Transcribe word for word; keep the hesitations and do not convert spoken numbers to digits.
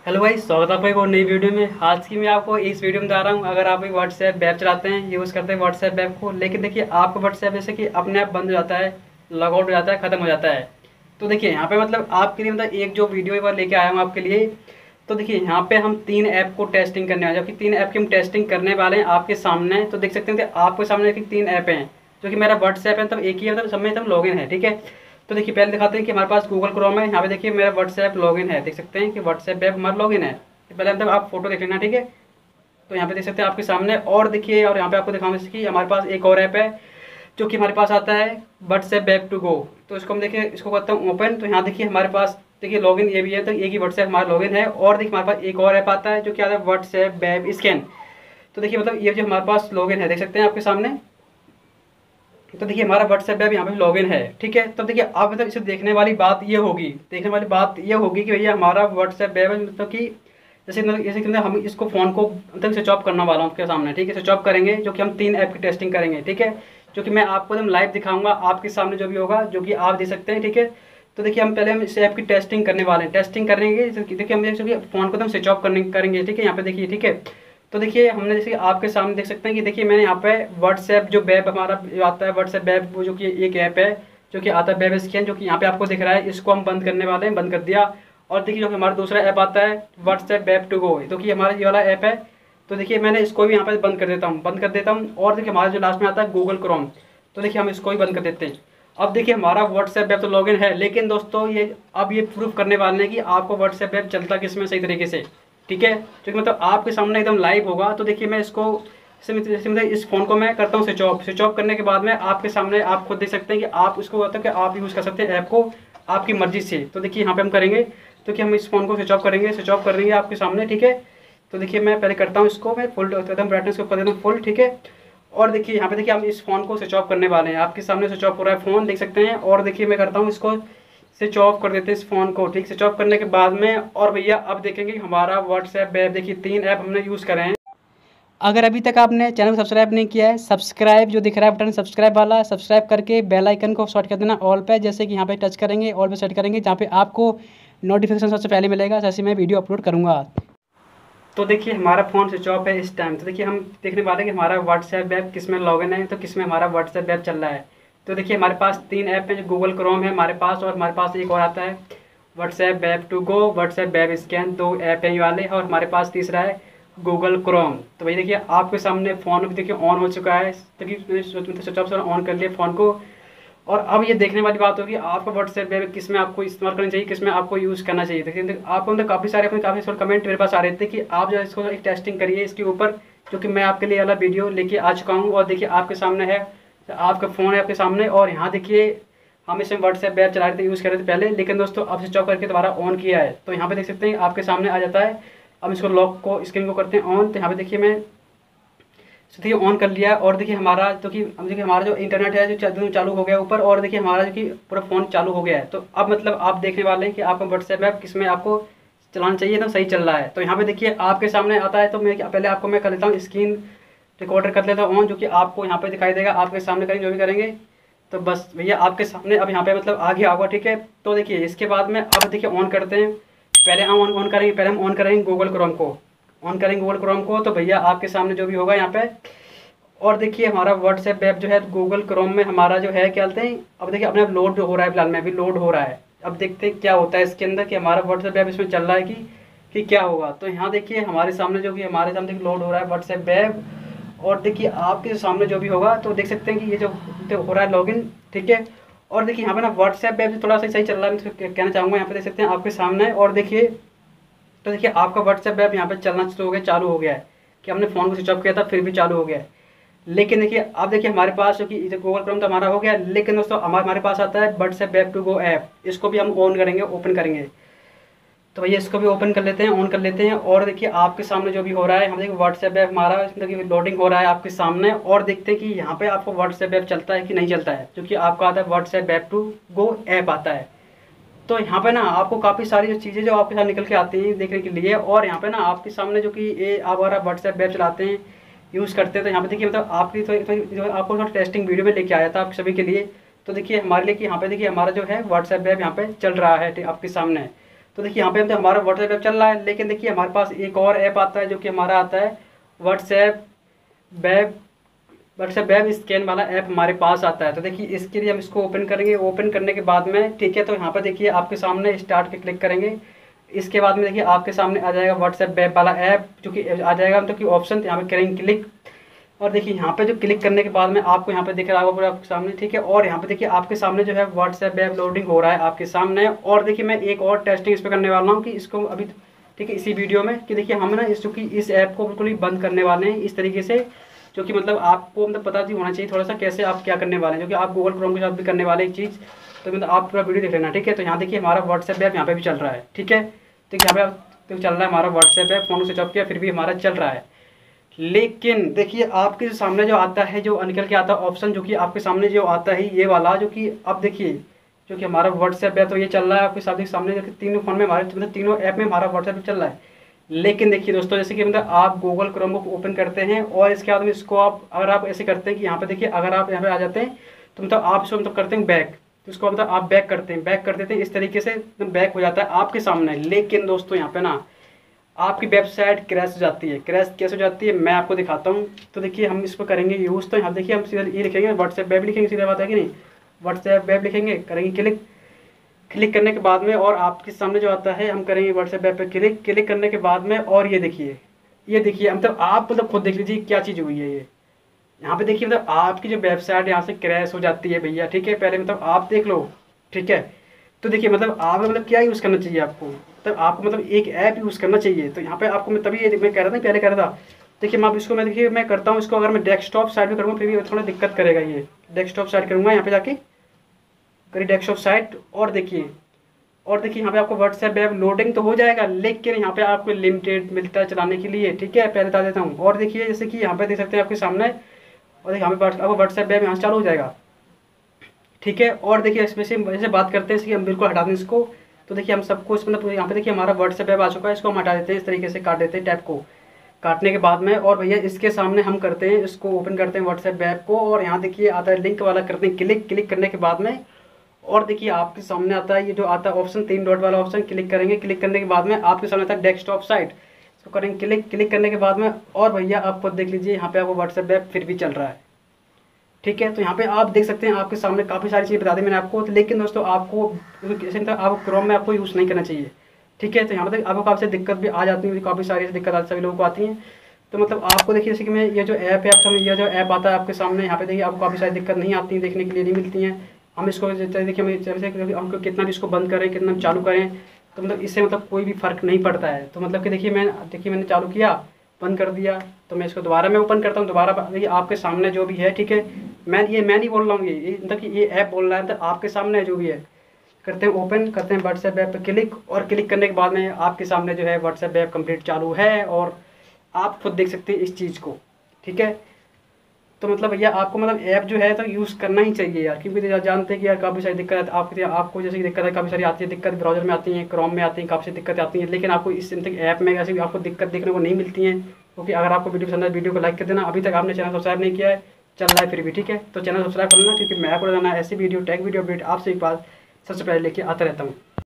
Hello भाई, स्वागत है आपका एक और नई वीडियो में। आज की मैं आपको इस वीडियो में बता रहा हूँ, अगर आप एक व्हाट्सएप वेब चलाते हैं, यूज़ करते हैं व्हाट्सएप वेब को, लेकिन देखिए आपका व्हाट्सएप जैसे कि अपने आप बंद हो जाता है, लॉग आउट हो जाता है, ख़त्म हो जाता है। तो देखिए यहाँ पे मतलब आपके लिए मतलब एक जो वीडियो एक बार लेके आया हूँ आपके लिए। तो देखिए यहाँ पे हम तीन ऐप को टेस्टिंग करने वाले हैं, जबकि तीन ऐप की हम टेस्टिंग करने वाले हैं आपके सामने। तो देख सकते हैं कि आपके सामने देखिए तीन ऐप हैं, जो कि मेरा व्हाट्सएप है, तब एक ही है, मतलब सब में एकदम लॉगिन है। ठीक है, तो देखिए पहले दिखाते हैं कि हमारे पास गूगल क्रोम है। यहाँ पे देखिए मेरा व्हाट्सएप लॉगिन है, देख सकते हैं कि व्हाट्सएप ऐप हमारा लॉगिन है। पहले मतलब आप फोटो देख लेना, ठीक है। तो यहाँ पे देख सकते हैं आपके सामने, और देखिए और यहाँ पे आपको दिखाऊंगा कि हमारे पास एक और ऐप है जो कि हमारे पास आता है व्हाट्सएप वेब टू गो। तो इसको हम देखिए, इसको करता हूँ ओपन। तो यहाँ देखिए हमारे पास देखिए लॉगिन ये भी है, तो एक ही व्हाट्सएप हमारा लॉगिन है। और देखिए हमारे पास एक और ऐप आता है जो कि आता है व्हाट्सएप वेब स्कैन। तो देखिए मतलब ये जो हमारे पास लॉगिन है, देख सकते हैं आपके सामने। तो देखिए हमारा व्हाट्सएप वेब यहाँ पे लॉगिन है, ठीक है। तो देखिए अब मतलब इसे देखने वाली बात ये होगी, देखने वाली बात ये होगी कि भैया हमारा व्हाट्सएप वेब मतलब कि जैसे मतलब जैसे कि हम इसको फ़ोन को मतलब स्विच ऑफ करना वाला हूँ आपके सामने, ठीक है। स्विच ऑफ करेंगे, जो कि हम तीन ऐप की टेस्टिंग करेंगे, ठीक है, जो कि मैं आपको एकदम लाइव दिखाऊंगा आपके सामने जो भी होगा, जो कि आप देख सकते हैं, ठीक है। तो देखिए हम पहले हम इस ऐप की टेस्टिंग करने वाले हैं। टेस्टिंग करेंगे, देखिए हम जैसे फ़ोन को एकदम स्विच ऑफ करने करेंगे, ठीक है। यहाँ पे देखिए, ठीक है। तो देखिए हमने जैसे आपके सामने देख सकते हैं कि देखिए मैंने यहाँ पे व्हाट्सएप जो वेब हमारा आता है, व्हाट्सएप वेब वो जो कि एक ऐप है जो कि आता है वेब स्कैन, जो कि यहाँ पे आपको दिख रहा है, इसको हम बंद करने वाले हैं, बंद कर दिया। और देखिए जो कि हमारा दूसरा ऐप आता है व्हाट्सएप वेब टू गो, जो कि हमारा ये वाला ऐप है। तो देखिए मैंने इसको भी यहाँ पे बंद कर देता हूँ, बंद कर देता हूँ। और देखिए हमारा जो लास्ट में आता है गूगल क्रोम, तो देखिए हम इसको भी बंद कर देते हैं। अब देखिए हमारा व्हाट्सएप वेब तो लॉगिन है, लेकिन दोस्तों ये अब ये प्रूफ करने वाले हैं कि आपको व्हाट्सएप वेब चलता किस में सही तरीके से, ठीक है, जो कि मतलब आपके सामने एकदम लाइव होगा। तो देखिए मैं इसको जैसे मतलब इस फ़ोन को मैं करता हूँ स्विच ऑफ। स्विच ऑफ करने के बाद में आपके सामने आप खुद देख सकते हैं कि आप इसको होता है कि आप यूज़ कर सकते हैं ऐप को आपकी मर्जी से। तो देखिए यहाँ पे हम करेंगे, तो कि हम इस फ़ोन को स्विच ऑफ करेंगे, स्विच ऑफ करेंगे आपके सामने, ठीक है। तो देखिए मैं पहले करता हूँ इसको, मैं फुल एकदम ब्राइटनेस को कर देता हूँ फुल, ठीक है। और देखिए यहाँ पे देखिए हम इस फ़ोन को स्विच ऑफ करने वाले हैं, आपके सामने स्विच ऑफ हो रहा है फ़ोन, देख सकते हैं। और देखिए मैं करता हूँ इसको स्विच ऑफ कर देते हैं इस फ़ोन को, ठीक। स्विच ऑफ करने के बाद में और भैया अब देखेंगे हमारा व्हाट्सएप वेब, देखिए तीन ऐप हमने यूज़ करे हैं। अगर अभी तक आपने चैनल को सब्सक्राइब नहीं किया है, सब्सक्राइब जो दिख रहा है बटन सब्सक्राइब वाला, सब्सक्राइब करके बेल आइकन को सेट कर देना ऑल पे। जैसे कि यहाँ पे टच करेंगे, ऑल पे सेट करेंगे, जहाँ पे आपको नोटिफिकेशन सबसे पहले मिलेगा जैसे मैं वीडियो अपलोड करूँगा। तो देखिए हमारा फ़ोन स्विच ऑफ है इस टाइम। तो देखिए हम देखने वाले हैं कि हमारा व्हाट्सएप वेब किस में लॉगिन है, तो किस में हमारा व्हाट्सएप वेब चल रहा है। तो देखिए हमारे पास तीन ऐप हैं, जो गूगल क्रोम है हमारे पास, और हमारे पास एक और आता है WhatsApp web to go, WhatsApp web scan, दो ऐप हैं ये वाले। और हमारे पास तीसरा है गूगल क्रोम। तो भाई देखिए आपके सामने फ़ोन भी देखिए ऑन हो चुका है, देखिए स्विच ऑफ से ऑन कर लिया फ़ोन को। और अब ये देखने वाली बात होगी आपका व्हाट्सएप वेब किस में आपको इस्तेमाल करना चाहिए, किस में आपको यूज़ करना चाहिए। देखिए आपको मतलब काफ़ी सारे अपने काफ़ी सारे कमेंट मेरे पास आ रहे थे कि आप जो है इसको एक टेस्टिंग करिए इसके ऊपर, जो कि मैं आपके लिए वाला वीडियो लेके आ चुका हूँ। और देखिए आपके सामने है, आपका फ़ोन है आपके सामने, और यहाँ देखिए हम इसमें व्हाट्सएप वेब चला रहे थे, यूज़ कर रहे थे पहले, लेकिन दोस्तों अब स्विच ऑफ करके दोबारा ऑन किया है। तो यहाँ पे देख सकते हैं आपके सामने आ जाता है। अब इसको लॉक को स्क्रीन को करते हैं ऑन। तो यहाँ पे देखिए मैं देखिए ऑन कर लिया। और देखिए हमारा तो कि अब देखिए हमारा जो इंटरनेट है जो चालू हो गया ऊपर, और देखिए हमारा जो कि पूरा फ़ोन चालू हो गया है। तो अब मतलब आप देखने वाले हैं कि आपका व्हाट्सएप ऐप किस में आपको चलाना चाहिए, तो सही चल रहा है। तो यहाँ पे देखिए आपके सामने आता है। तो मैं पहले आपको मैं कर लेता हूँ स्क्रीन रिकॉर्डर कर लेता हूँ ऑन, जो कि आपको यहाँ पे दिखाई देगा आपके सामने करेंगे जो भी करेंगे। तो बस भैया आपके सामने अब यहाँ पे मतलब आ गया होगा, ठीक है। तो देखिए इसके बाद में अब देखिए ऑन करते हैं। पहले हम ऑन ऑन करेंगे, पहले हम ऑन करेंगे गूगल क्रोम को, ऑन करेंगे गूगल क्रोम को। तो भैया आपके सामने जो भी होगा यहाँ पे, और देखिए हमारा व्हाट्सएप वेब जो है गूगल क्रोम में हमारा जो है क्या बोलते हैं, अब देखिए अपने आप लोड हो रहा है, फिलहाल में अभी लोड हो रहा है। अब देखते हैं क्या होता है इसके अंदर, कि हमारा व्हाट्सएप वेब इसमें चल रहा है कि कि क्या होगा। तो यहाँ देखिए हमारे सामने जो कि हमारे सामने लोड हो रहा है व्हाट्सएप वेब। और देखिए आपके सामने जो भी होगा, तो देख सकते हैं कि ये जो हो रहा है लॉगिन, ठीक है। और देखिए यहाँ पे ना व्हाट्सएप वेब थोड़ा सा सही चल रहा है, मैं कहना चाहूँगा। यहाँ पे देख सकते हैं आपके सामने, और देखिए तो देखिए आपका व्हाट्सएप वेब यहाँ पे चलना शुरू हो गया, चालू हो गया है, कि हमने फ़ोन को स्विच ऑफ किया था फिर भी चालू हो गया है। लेकिन देखिए अब देखिए हमारे पास जो कि गूगल क्रोम तो हमारा हो गया, लेकिन दोस्तों हमारे हमारे पास आता है WhatsApp web to go app. इसको भी हम ऑन करेंगे, ओपन करेंगे। तो भैया इसको भी ओपन कर लेते हैं, ऑन कर लेते हैं। और देखिए आपके सामने जो भी हो रहा है, हम देखिए व्हाट्सएप वेब हमारा इसमें देखिए लोडिंग हो रहा है आपके सामने। और देखते हैं कि यहाँ पे आपको व्हाट्सएप वेब चलता है कि नहीं चलता है, क्योंकि आपका आता है WhatsApp web to go app आता है। तो यहाँ पे ना आपको काफ़ी सारी जो चीज़ें जो आपके साथ निकल के आती हैं देखने के लिए। और यहाँ पे ना आपके सामने जो कि ये आप अगर व्हाट्सएप वेब चलाते हैं, यूज़ करते हैं, तो यहाँ पे देखिए मतलब आपकी तो, तो, तो आपको थोड़ा टेस्टिंग वीडियो में लेके आया था आप सभी के लिए। तो देखिए हमारे लिए कि यहाँ पे देखिए हमारा जो है व्हाट्सएप वेब यहाँ पे चल रहा है आपके सामने। तो देखिए यहाँ पे मतलब हमारा व्हाट्सएप ऐप चल रहा है, लेकिन देखिए हमारे पास एक और ऐप आता है जो कि हमारा आता है WhatsApp web WhatsApp web scan वाला ऐप हमारे पास आता है। तो देखिए इसके लिए हम इसको ओपन करेंगे। ओपन करने के बाद में ठीक है, तो यहाँ पर देखिए आपके सामने स्टार्ट पे क्लिक करेंगे। इसके बाद में देखिए आपके सामने आ जाएगा व्हाट्सएप वेब वाला ऐप जो कि आ जाएगा, मतलब कि ऑप्शन यहाँ पे करेंगे क्लिक। और देखिए यहाँ पे जो क्लिक करने के बाद में आपको यहाँ पे दिख रहा होगा पूरा आपके सामने, ठीक है। और यहाँ पे देखिए आपके सामने जो है व्हाट्सएप वेब लोडिंग हो रहा है आपके सामने। और देखिए मैं एक और टेस्टिंग इस पर करने वाला हूँ कि इसको अभी ठीक है इसी वीडियो में, कि देखिए हम ना इस चूँकि इस ऐप को बिल्कुल ही बंद करने वाले हैं इस तरीके से, जो कि मतलब आपको मतलब पता ही होना चाहिए थोड़ा सा कैसे आप क्या करने वाले हैं, जो कि आप गूगल क्रोम के साथ भी करने वाले एक चीज़। तो मतलब आप पूरा वीडियो देख लेना, ठीक है। तो यहाँ देखिए हमारा व्हाट्सएप ऐप यहाँ पे भी चल रहा है, ठीक है। तो यहाँ पे तो चल रहा है हमारा व्हाट्सएप ऐप, फोन से स्विच ऑफ किया फिर भी हमारा चल रहा है। लेकिन देखिए आपके सामने जो आता है, जो निकल के आता है ऑप्शन, जो कि आपके सामने जो आता है ये वाला, जो कि अब देखिए जो कि हमारा व्हाट्सएप है तो ये चल रहा है आपके सामने सामने जो कि तीनों फोन में हमारे मतलब तीनों ऐप में हमारा व्हाट्सएप चल रहा है। लेकिन देखिए दोस्तों, जैसे कि मतलब आप गूगल क्रोम को ओपन करते हैं और इसके बाद में इसको आप अगर आप ऐसे करते हैं कि यहाँ पे देखिए अगर आप यहाँ पे आ जाते हैं तो मतलब आप इसको मतलब करते हैं बैक, तो इसको मतलब आप बैक करते हैं बैक कर देते हैं इस तरीके से बैक हो जाता है आपके सामने। लेकिन दोस्तों यहाँ पे ना आपकी वेबसाइट क्रैश हो जाती है। क्रैश कैसे हो जाती है मैं आपको दिखाता हूँ। तो देखिए हम इसको करेंगे यूज़। तो यहाँ देखिए हम सीधा ये लिखेंगे व्हाट्सएप वेब लिखेंगे, सीधा बात है कि नहीं, व्हाट्सएप वेब लिखेंगे, करेंगे क्लिक। क्लिक करने के बाद में और आपके सामने जो आता है हम करेंगे व्हाट्सएप वेब पे क्लिक। क्लिक करने के बाद में और ये देखिए ये देखिए मतलब आप मतलब खुद देख लीजिए क्या चीज़ हुई है। ये यहाँ पे देखिए मतलब आपकी जो वेबसाइट यहाँ से क्रैश हो जाती है भैया, ठीक है। पहले मतलब आप देख लो, ठीक है। तो देखिए मतलब आप मतलब क्या यूज़ करना चाहिए आपको, मतलब आपको मतलब एक ऐप यूज़ करना चाहिए। तो यहाँ पे आपको मैं तभी ये मैं कह रहा था पहले कह रहा था। देखिए मैं अब इसको मैं देखिए मैं करता हूँ इसको, अगर मैं डेस्कटॉप साइड में करूँगा फिर भी थोड़ा दिक्कत करेगा। ये डेस्कटॉप साइड करूँगा, यहाँ पे जाके करिए डेस्कटॉप साइट और देखिए और देखिए यहाँ पे आपको व्हाट्सएप वेब लोडिंग तो हो जाएगा, लेकिन यहाँ पे आपको लिमिटेड मिलता है चलाने के लिए, ठीक है। पहले बता देता हूँ। और देखिए जैसे कि यहाँ पे देख सकते हैं आपके सामने, और देखिए यहाँ पे आपको व्हाट्सएप वेब यहाँ से चालू हो जाएगा, ठीक है। और देखिए इसमें से जैसे बात करते हैं इसकी, हम बिल्कुल हटा दें इसको। तो देखिए हम सबको इस मतलब यहाँ पे देखिए हमारा व्हाट्सएप ऐप आ चुका है, इसको हम हटा देते हैं इस तरीके से, काट देते हैं टैब को। काटने के बाद में और भैया इसके सामने हम करते हैं इसको ओपन करते हैं व्हाट्सएप ऐप को, और यहाँ देखिए आता है लिंक वाला, करते हैं क्लिक। क्लिक करने के बाद में और देखिए आपके सामने आता है ये जो आता है ऑप्शन तीन डॉट वाला ऑप्शन, क्लिक करेंगे। क्लिक करने के बाद में आपके सामने आता है डेस्कटॉप साइट, इसको करेंगे क्लिक। क्लिक करने के बाद में और भैया आप खुद देख लीजिए यहाँ पे आपको व्हाट्सएप ऐप फिर भी चल रहा है, ठीक है। तो यहाँ पे आप देख सकते हैं आपके सामने काफ़ी सारी चीज़ें बता दी मैंने आपको। तो लेकिन दोस्तों आपको जैसे आपको क्रोम में आपको यूज़ नहीं करना चाहिए, ठीक है। तो यहाँ पर आपको काफ़ी दिक्कत भी आ जाती है, काफ़ी सारी दिक्कत आती सभी लोगों को आती हैं। तो मतलब आपको देखिए जैसे कि मैं ये जो ऐप है आप ये जो ऐप आता है आपके सामने, यहाँ पे देखिए आपको काफ़ी सारी दिक्कत नहीं आती है, देखने के लिए नहीं मिलती हैं। हम इसको देखिए हम हमको कितना भी इसको बंद करें कितना भी चालू करें तो मतलब इससे मतलब कोई भी फ़र्क नहीं पड़ता है। तो मतलब कि देखिए मैं देखिए मैंने चालू किया, बंद कर दिया, तो मैं इसको दोबारा मैं ओपन करता हूँ, दोबारा देखिए आपके सामने जो भी है, ठीक है। मैं ये मैं नहीं बोल रहा हूँ, ये मतलब कि ये ऐप बोल रहा है, मतलब आपके सामने जो भी है। करते हैं ओपन, करते हैं व्हाट्सएप ऐप पे क्लिक, और क्लिक करने के बाद में आपके सामने जो है व्हाट्सएप ऐप कंप्लीट चालू है, और आप खुद देख सकते हैं इस चीज़ को, ठीक है। तो मतलब भैया आपको मतलब ऐप जो है तो यूज़ करना ही चाहिए यार, क्योंकि जानते हैं कि यार काफ़ी सारी दिक्कत है आपको आपको जैसे दिक्कत है काफ़ी सारी आती है, दिक्कत ब्राउजर में आती है, क्रोम में आती है, काफ़ी दिक्कत आती है। लेकिन आपको इस ऐप में ऐसी आपको दिक्कत देखने को नहीं मिलती है। क्योंकि अगर आपको वीडियो पसंद है वीडियो को लाइक कर देना। अभी तक आपने चैनल सब्सक्राइब नहीं किया है, चल रहा है फिर भी, ठीक है। तो चैनल सब्सक्राइब कर लेना, क्योंकि मैं आपको रोजाना ऐसी वीडियो टैग वीडियो अपडेट आपसे एक बार सबसे पहले लेके आता रहता हूँ।